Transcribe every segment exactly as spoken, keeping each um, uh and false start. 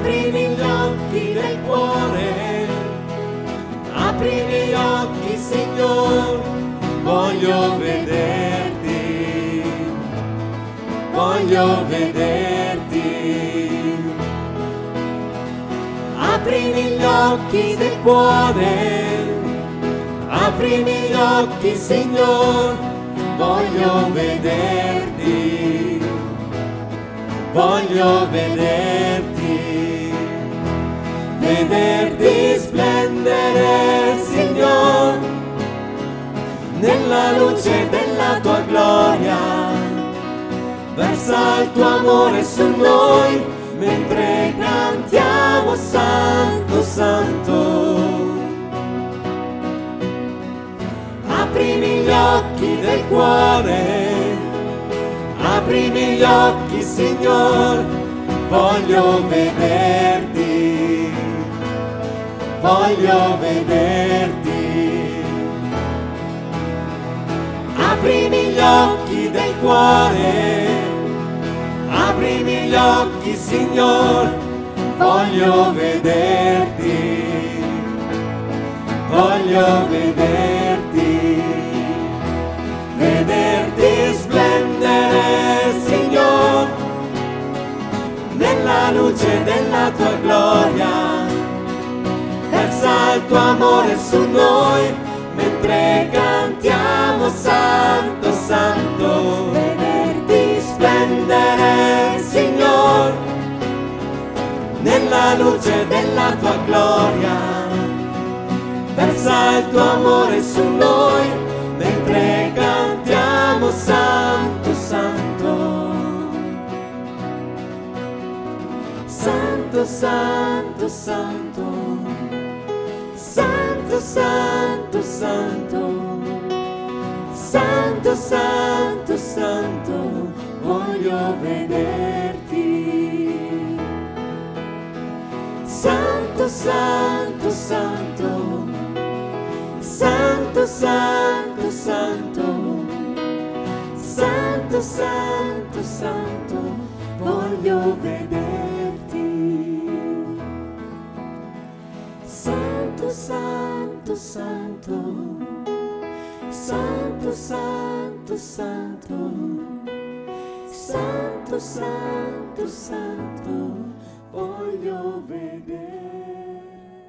aprimi gli occhi del cuore, aprimi gli occhi, Signore, voglio vederti, voglio vederti. Aprimi gli occhi del cuore, aprimi gli occhi, Signore, voglio vederti, voglio vederti, vederti splendere, Signore, nella luce della tua gloria. Versa il tuo amore su noi mentre cantiamo Santo, Santo. Aprimi gli occhi del cuore, aprimi gli occhi, Signore, voglio vederti, voglio vederti. Aprimi gli occhi del cuore, aprimi gli occhi, Signore, voglio vederti, voglio vederti, vederti splendere, Signore, nella luce della tua gloria. Versa il tuo amore su noi mentre cantiamo Santo, Santo. Vederti splendere, Signore, nella luce della tua gloria. Versa il tuo amore su noi mentre cantiamo Santo, Santo. Santo, Santo, Santo. Santo, Santo, Santo. Santo, Santo, Santo, voglio vederti. Santo, Santo, Santo. Santo, Santo, Santo. Santo, Santo, Santo, voglio vederti. Santo, Santo, Santo. Santo, Santo, Santo. Santo, Santo, Santo, voglio vederti.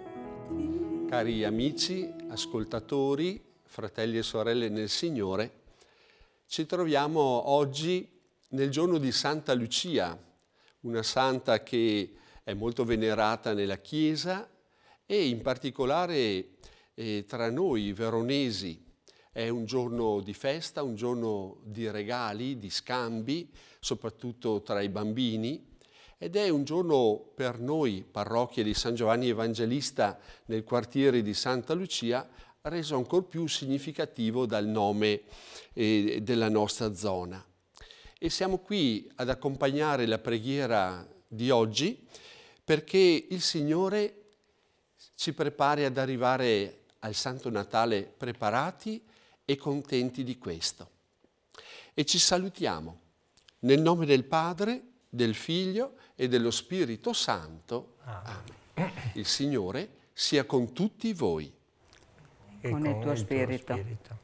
Cari amici, ascoltatori, fratelli e sorelle nel Signore, ci troviamo oggi nel giorno di Santa Lucia, una santa che è molto venerata nella Chiesa e in particolare eh, tra noi veronesi. È un giorno di festa, un giorno di regali, di scambi, soprattutto tra i bambini, ed è un giorno per noi, parrocchia di San Giovanni Evangelista nel quartiere di Santa Lucia, reso ancor più significativo dal nome eh, della nostra zona. E siamo qui ad accompagnare la preghiera di oggi perché il Signore ci prepari ad arrivare al Santo Natale preparati e contenti di questo. E ci salutiamo nel nome del Padre, del Figlio e dello Spirito Santo. Amen. Il Signore sia con tutti voi. E con, con il tuo il spirito. Tuo spirito.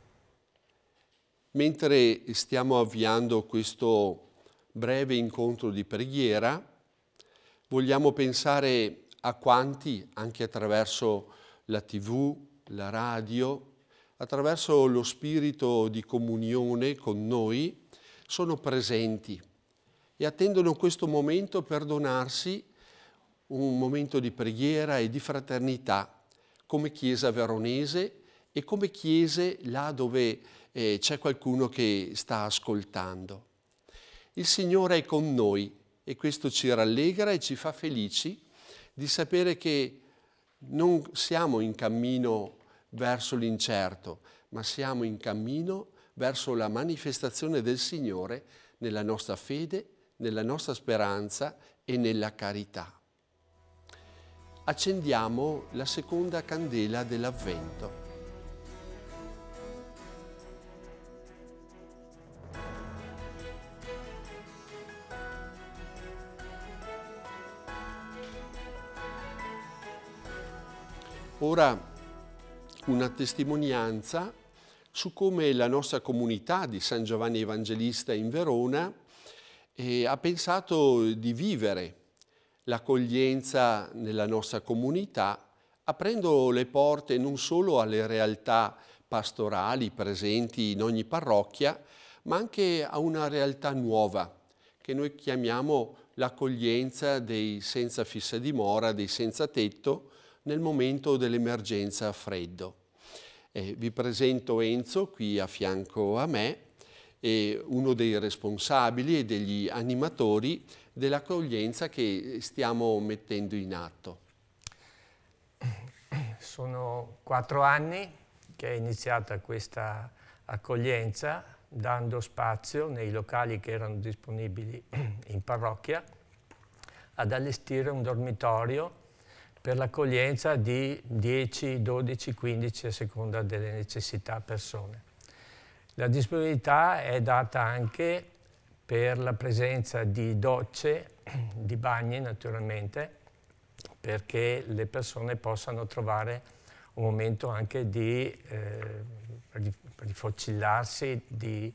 Mentre stiamo avviando questo breve incontro di preghiera, vogliamo pensare a quanti, anche attraverso la tivù, la radio, attraverso lo spirito di comunione con noi, sono presenti e attendono questo momento per donarsi un momento di preghiera e di fraternità come Chiesa veronese e come chiese là dove eh, c'è qualcuno che sta ascoltando. Il Signore è con noi e questo ci rallegra e ci fa felici di sapere che non siamo in cammino verso l'incerto, ma siamo in cammino verso la manifestazione del Signore nella nostra fede, nella nostra speranza e nella carità. Accendiamo la seconda candela dell'Avvento. Ora, una testimonianza su come la nostra comunità di San Giovanni Evangelista in Verona eh, ha pensato di vivere l'accoglienza nella nostra comunità, aprendo le porte non solo alle realtà pastorali presenti in ogni parrocchia, ma anche a una realtà nuova che noi chiamiamo l'accoglienza dei senza fissa dimora, dei senza tetto, nel momento dell'emergenza freddo. Eh, vi presento Enzo qui a fianco a me, è uno dei responsabili e degli animatori dell'accoglienza che stiamo mettendo in atto. Sono quattro anni che è iniziata questa accoglienza, dando spazio nei locali che erano disponibili in parrocchia ad allestire un dormitorio per l'accoglienza di dieci, dodici, quindici a seconda delle necessità persone. La disponibilità è data anche per la presenza di docce, di bagni naturalmente, perché le persone possano trovare un momento anche di eh, rifocillarsi, di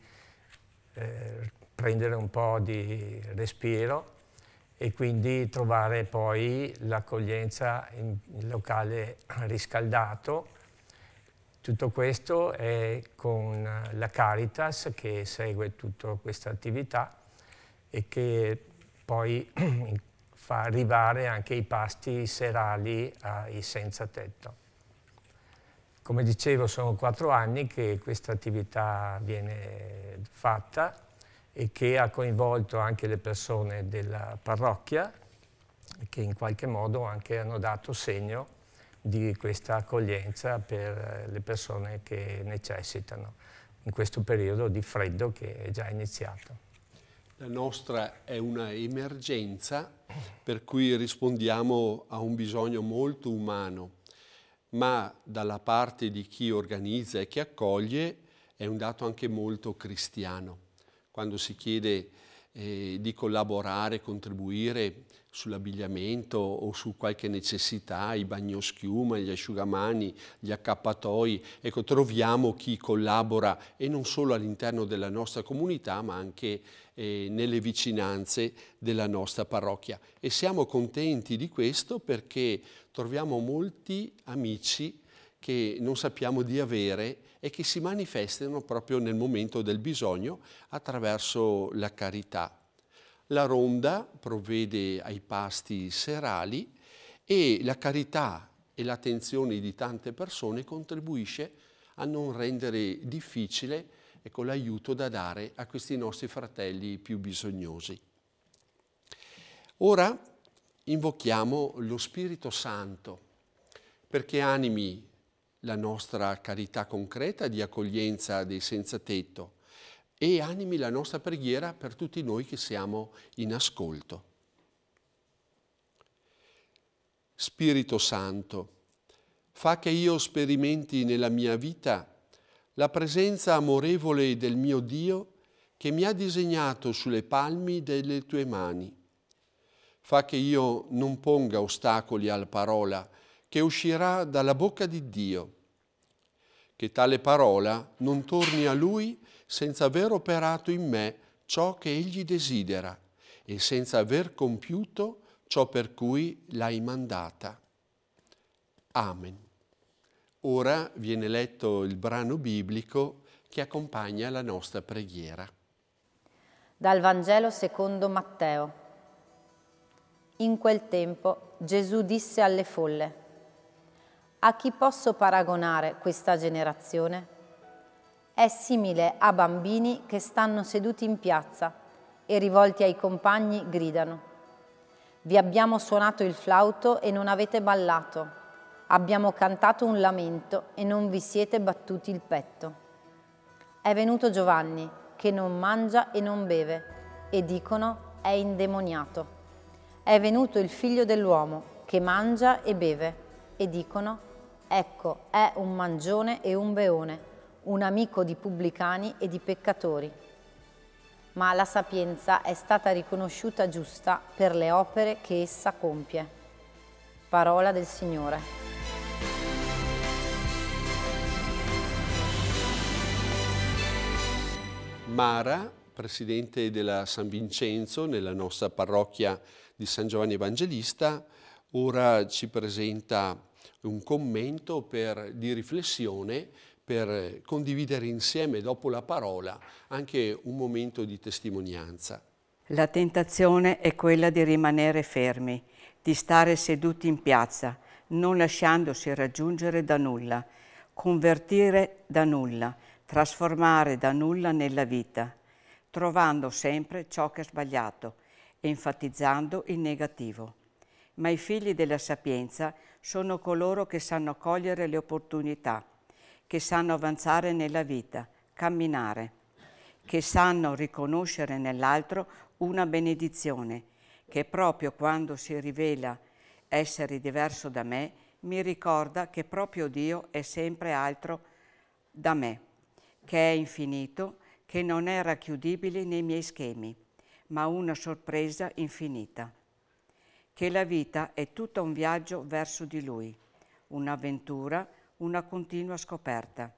eh, prendere un po' di respiro e quindi trovare poi l'accoglienza in, in locale riscaldato. Tutto questo è con la Caritas che segue tutta questa attività e che poi fa arrivare anche i pasti serali ai senza tetto. Come dicevo, sono quattro anni che questa attività viene fatta e che ha coinvolto anche le persone della parrocchia che in qualche modo anche hanno dato segno di questa accoglienza per le persone che necessitano in questo periodo di freddo che è già iniziato. La nostra è una emergenza per cui rispondiamo a un bisogno molto umano, ma dalla parte di chi organizza e chi accoglie è un dato anche molto cristiano. Quando si chiede eh, di collaborare, contribuire sull'abbigliamento o su qualche necessità, i bagnoschiuma, gli asciugamani, gli accappatoi, ecco, troviamo chi collabora e non solo all'interno della nostra comunità, ma anche eh, nelle vicinanze della nostra parrocchia. E siamo contenti di questo perché troviamo molti amici che non sappiamo di avere e che si manifestano proprio nel momento del bisogno attraverso la carità. La Ronda provvede ai pasti serali e la carità e l'attenzione di tante persone contribuisce a non rendere difficile, ecco, l'aiuto da dare a questi nostri fratelli più bisognosi. Ora invochiamo lo Spirito Santo perché animi la nostra carità concreta di accoglienza dei senza tetto e animi la nostra preghiera per tutti noi che siamo in ascolto. Spirito Santo, fa che io sperimenti nella mia vita la presenza amorevole del mio Dio che mi ha disegnato sulle palmi delle tue mani. Fa che io non ponga ostacoli alla parola che uscirà dalla bocca di Dio, che tale parola non torni a Lui senza aver operato in me ciò che Egli desidera e senza aver compiuto ciò per cui l'hai mandata. Amen. Ora viene letto il brano biblico che accompagna la nostra preghiera. Dal Vangelo secondo Matteo. In quel tempo Gesù disse alle folle: a chi posso paragonare questa generazione? È simile a bambini che stanno seduti in piazza e rivolti ai compagni gridano: vi abbiamo suonato il flauto e non avete ballato, abbiamo cantato un lamento e non vi siete battuti il petto. È venuto Giovanni, che non mangia e non beve, e dicono è indemoniato. È venuto il figlio dell'uomo, che mangia e beve, e dicono ecco, è un mangione e un beone, un amico di pubblicani e di peccatori. Ma la sapienza è stata riconosciuta giusta per le opere che essa compie. Parola del Signore. Mara, presidente della San Vincenzo nella nostra parrocchia di San Giovanni Evangelista, ora ci presenta un commento per, di riflessione per condividere insieme, dopo la parola, anche un momento di testimonianza. La tentazione è quella di rimanere fermi, di stare seduti in piazza, non lasciandosi raggiungere da nulla, convertire da nulla, trasformare da nulla nella vita, trovando sempre ciò che è sbagliato e enfatizzando il negativo. Ma i figli della sapienza sono coloro che sanno cogliere le opportunità, che sanno avanzare nella vita, camminare, che sanno riconoscere nell'altro una benedizione, che proprio quando si rivela essere diverso da me, mi ricorda che proprio Dio è sempre altro da me, che è infinito, che non è racchiudibile nei miei schemi, ma una sorpresa infinita. Che la vita è tutta un viaggio verso di Lui, un'avventura, una continua scoperta.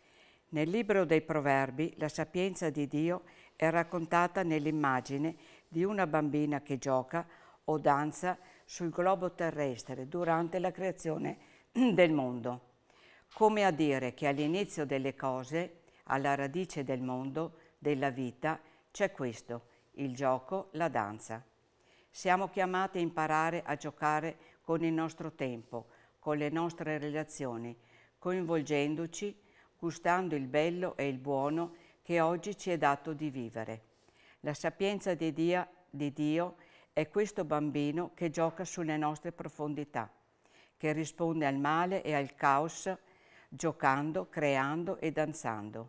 Nel libro dei Proverbi la sapienza di Dio è raccontata nell'immagine di una bambina che gioca o danza sul globo terrestre durante la creazione del mondo, come a dire che all'inizio delle cose, alla radice del mondo, della vita, c'è questo, il gioco, la danza. Siamo chiamati a imparare a giocare con il nostro tempo, con le nostre relazioni, coinvolgendoci, gustando il bello e il buono che oggi ci è dato di vivere. La sapienza di Dio, di Dio è questo bambino che gioca sulle nostre profondità, che risponde al male e al caos, giocando, creando e danzando.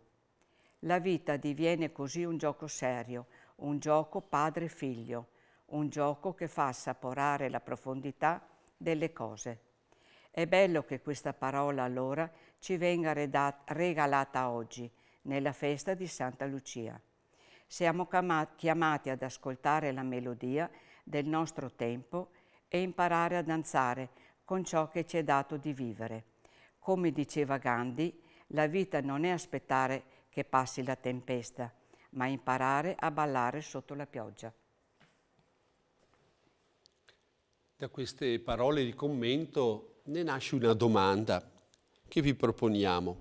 La vita diviene così un gioco serio, un gioco padre-figlio, un gioco che fa assaporare la profondità delle cose. È bello che questa parola allora ci venga regalata oggi, nella festa di Santa Lucia. Siamo chiamati ad ascoltare la melodia del nostro tempo e imparare a danzare con ciò che ci è dato di vivere. Come diceva Gandhi, la vita non è aspettare che passi la tempesta, ma imparare a ballare sotto la pioggia. Da queste parole di commento ne nasce una domanda che vi proponiamo.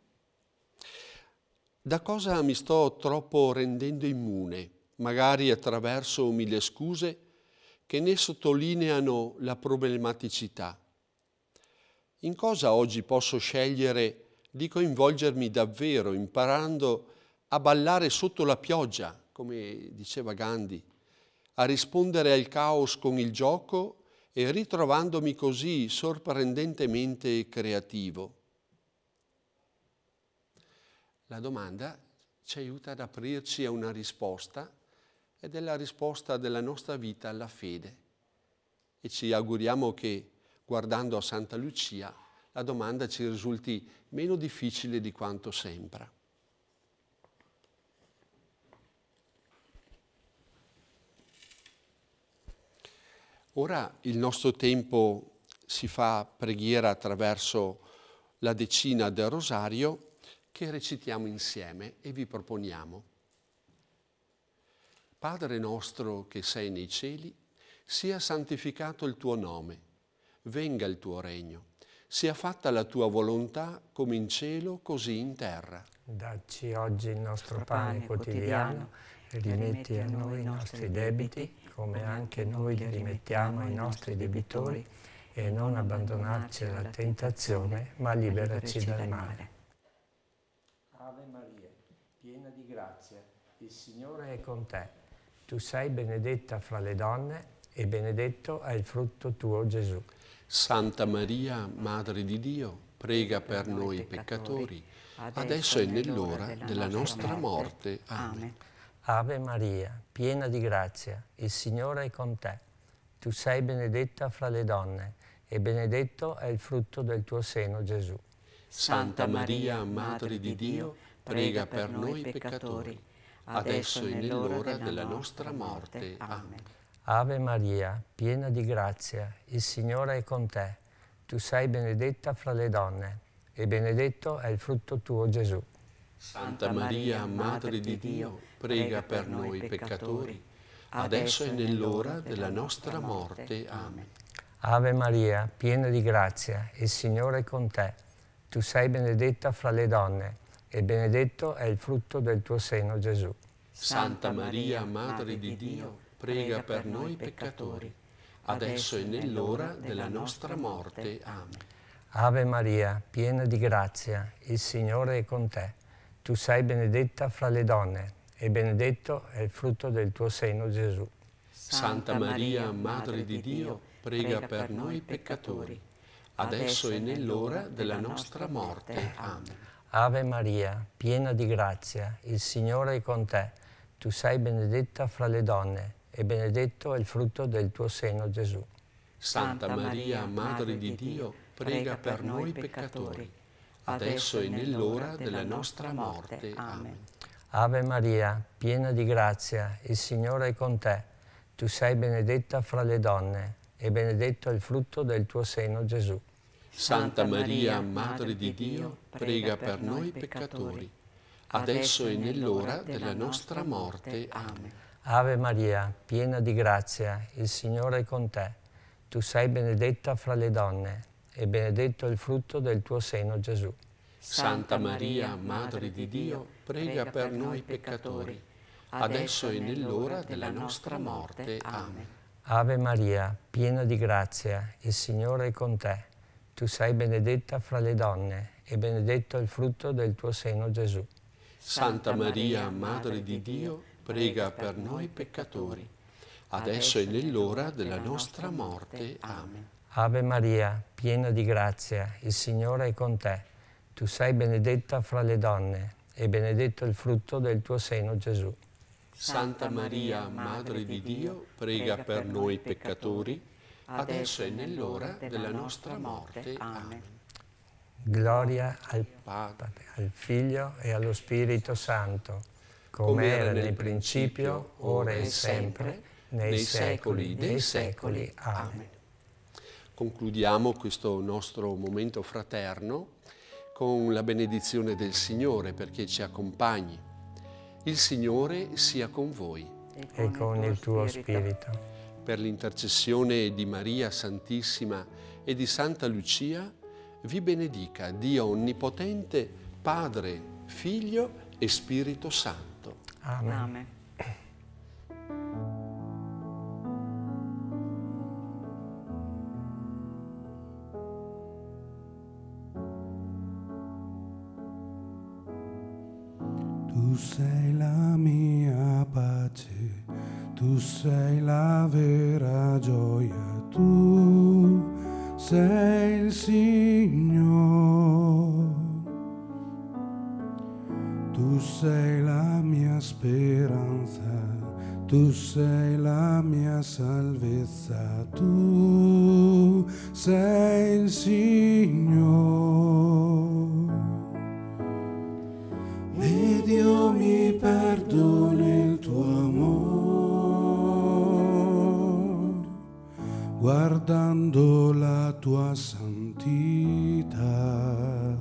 Da cosa mi sto troppo rendendo immune, magari attraverso mille scuse che ne sottolineano la problematicità? In cosa oggi posso scegliere di coinvolgermi davvero, imparando a ballare sotto la pioggia, come diceva Gandhi, a rispondere al caos con il gioco e ritrovandomi così sorprendentemente creativo? La domanda ci aiuta ad aprirci a una risposta, ed è la risposta della nostra vita alla fede. E ci auguriamo che, guardando a Santa Lucia, la domanda ci risulti meno difficile di quanto sembra. Ora il nostro tempo si fa preghiera attraverso la decina del Rosario che recitiamo insieme e vi proponiamo. Padre nostro che sei nei cieli, sia santificato il tuo nome, venga il tuo regno, sia fatta la tua volontà come in cielo così in terra. Dacci oggi il nostro pane quotidiano e rimetti a noi i nostri debiti, come anche noi li rimettiamo ai nostri debitori, e non abbandonarci alla tentazione, ma liberaci dal male. Ave Maria, piena di grazia, il Signore è con te. Tu sei benedetta fra le donne e benedetto è il frutto tuo, Gesù. Santa Maria, Madre di Dio, prega per noi peccatori, adesso e nell'ora della nostra morte. Amen. Ave Maria, piena di grazia, il Signore è con te. Tu sei benedetta fra le donne e benedetto è il frutto del tuo seno, Gesù. Santa Maria, Madre di Dio, prega per noi peccatori, adesso e nell'ora della nostra morte. Amen. Ave Maria, piena di grazia, il Signore è con te. Tu sei benedetta fra le donne e benedetto è il frutto tuo, Gesù. Santa Maria, Madre di Dio, prega per noi peccatori, adesso e nell'ora della nostra morte. Amen. Ave Maria, piena di grazia, il Signore è con te. Tu sei benedetta fra le donne, e benedetto è il frutto del tuo seno, Gesù. Santa Maria, Madre di Dio, prega per noi peccatori, adesso e nell'ora della nostra morte. Amen. Ave Maria, piena di grazia, il Signore è con te. Tu sei benedetta fra le donne, e benedetto è il frutto del tuo seno, Gesù. Santa Maria, Madre di Dio, prega per noi peccatori, adesso e nell'ora della nostra morte. Amen. Ave Maria, piena di grazia, il Signore è con te. Tu sei benedetta fra le donne, e benedetto è il frutto del tuo seno, Gesù. Santa Maria, Madre di Dio, prega per noi peccatori, adesso e nell'ora della nostra morte. Amen. Ave Maria, piena di grazia, il Signore è con te. Tu sei benedetta fra le donne, e benedetto è il frutto del tuo seno, Gesù. Santa Maria, Madre di Dio, prega per noi peccatori, adesso e nell'ora della nostra morte. Amen. Ave Maria, piena di grazia, il Signore è con te. Tu sei benedetta fra le donne, e benedetto è il frutto del tuo seno, Gesù. Santa Maria, Madre di Dio, prega per noi peccatori, adesso e nell'ora della nostra morte. Amen. Ave Maria, piena di grazia, il Signore è con te. Tu sei benedetta fra le donne, e benedetto è il frutto del tuo seno, Gesù. Santa Maria, Madre di Dio, prega per noi peccatori, adesso e nell'ora della nostra morte. Amen. Ave Maria, piena di grazia, il Signore è con te. Tu sei benedetta fra le donne, e benedetto è il frutto del tuo seno, Gesù. Santa Maria, Madre di Dio, prega per noi peccatori, adesso e nell'ora della nostra morte. Amen. Gloria al Padre, al Figlio e allo Spirito Santo, come era nel principio, ora e sempre, nei secoli dei secoli. Amen. Concludiamo questo nostro momento fraterno con la benedizione del Signore perché ci accompagni. Il Signore sia con voi. E con il tuo spirito. Per l'intercessione di Maria Santissima e di Santa Lucia, vi benedica Dio Onnipotente, Padre, Figlio e Spirito Santo. Amen. Amen. Tu sei la mia pace, tu sei la vera gioia, tu sei il Signore. Tu sei la mia speranza, tu sei la mia salvezza, tu sei il Signore. E Dio mi perdona il tuo amore, guardando la tua santità.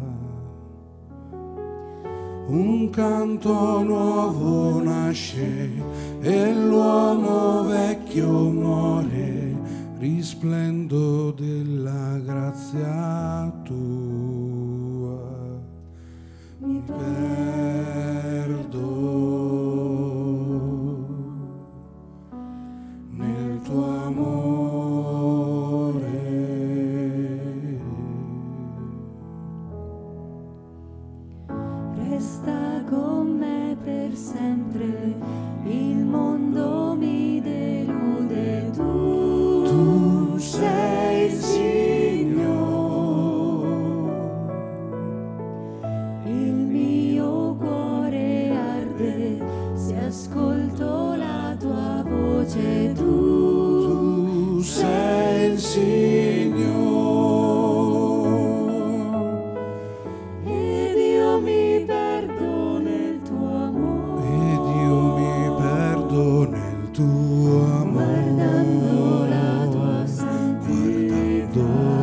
Un canto nuovo nasce e l'uomo vecchio muore, risplendo della grazia tua. Mi perdo nel tuo amore. Resta con me per sempre, il mondo mi delude, tu, tu sei il Signore. Il mio cuore arde se ascolto la tua voce, tu, tu sei il Signore. E Dio mi perdona il tuo amore, E Dio mi perdona il tuo amore, guardando la tua santità. guardando